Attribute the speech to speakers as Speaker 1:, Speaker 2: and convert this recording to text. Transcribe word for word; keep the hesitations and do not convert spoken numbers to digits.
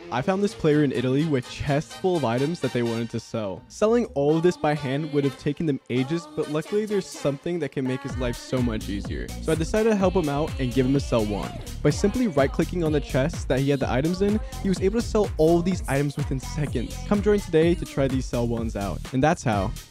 Speaker 1: I found this player in Italy with chests full of items that they wanted to sell. Selling all of this by hand would have taken them ages, but luckily there's something that can make his life so much easier. So I decided to help him out and give him a sell one. By simply right-clicking on the chests that he had the items in, he was able to sell all of these items within seconds. Come join today to try these sell ones out. And that's how